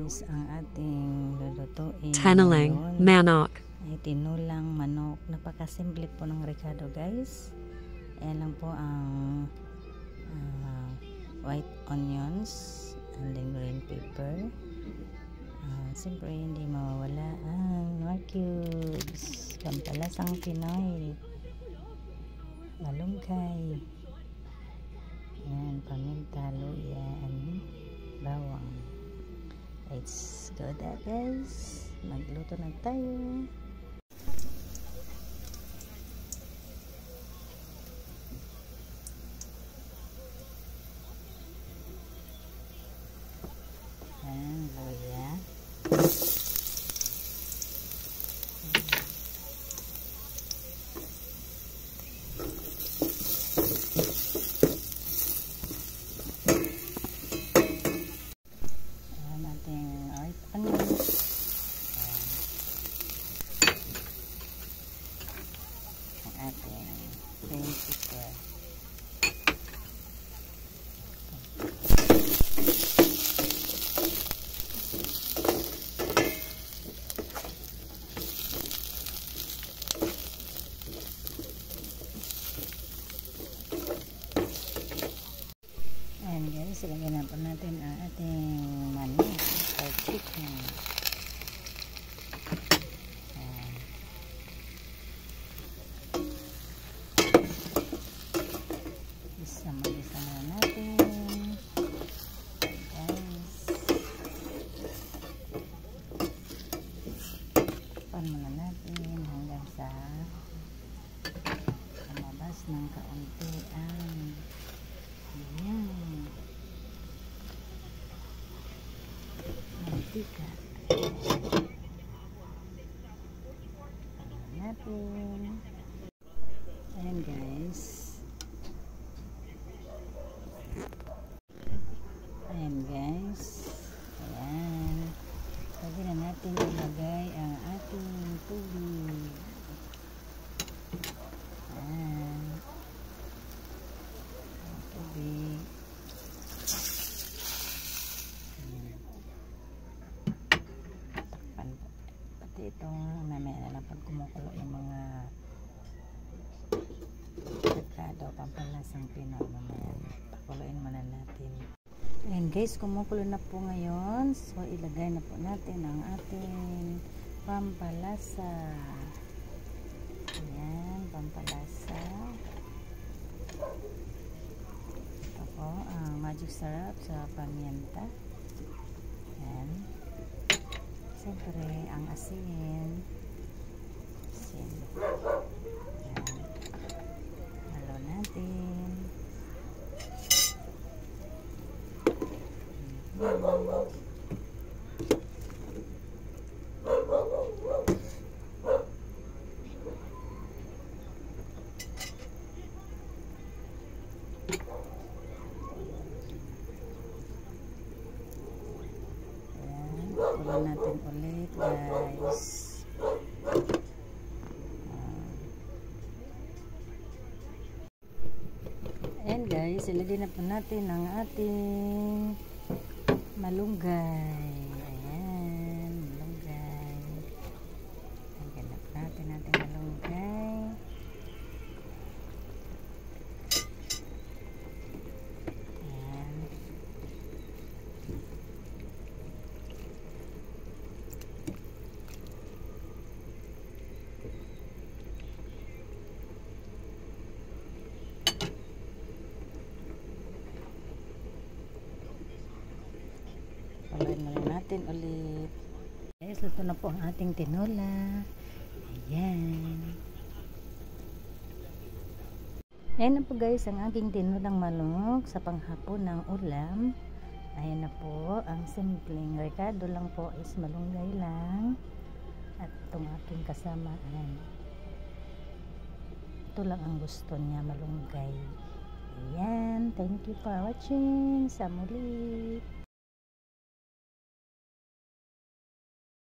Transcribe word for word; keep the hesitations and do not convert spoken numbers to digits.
guys, ang ating lulutuin Tenolang, manok. ay tinulang manok. Napakasimple po ng rekado guys. Ayan lang po ang uh, white onions and then green pepper. Uh, Siyempre hindi mawawala ang nor cubes, pampalasang Pinoy, malunggay, ayan, paminta, luya, and bawang. Let's go that guys, magluto na tayo. Ayan, luya. Ayan guys, ilagay na po natin ang ating manok or chicken. Ayan. Isa mag-isa na natin guys. Pan muna natin hanggang sa lumabas ng kaunti ang ayan mantika. Ayan natin. Ayan guys. Ayan guys. Ayan. Pwede na natin ilagay ang ating tubig. Ayan. Ang tubig. Ayan. Takpan po. Pati ito mamaya na pag kumukulo yung mga rekado, pampalasang Pinoy, mamaya pakuloyin muna natin. Ayan guys, kumukulo na po ngayon. So ilagay na po natin ang ating pampalasa. Ayan, pampalasa. Ito po ang magic syrup sa pamienta. Ayan. Siyempre ang asin. Asin. Ayan. Halo natin. Hmm. Kulo natin ulit guys. Ayan guys, ilagay na po natin ang ating malunggay. Ayan, malunggay. Ilagay na po natin ating malunggay. Palain muna natin ulit. Guys, luto na po ang ating tinola. Ayan. Ayan na po guys ang aking tinolang manok sa panghapon ng ulam. Ayan na po ang simpleng rekado lang po is malunggay lang. At itong aking kasama. Ayan. Ito lang ang gusto niya, malunggay. Ayan. Thank you for watching. Sa muli.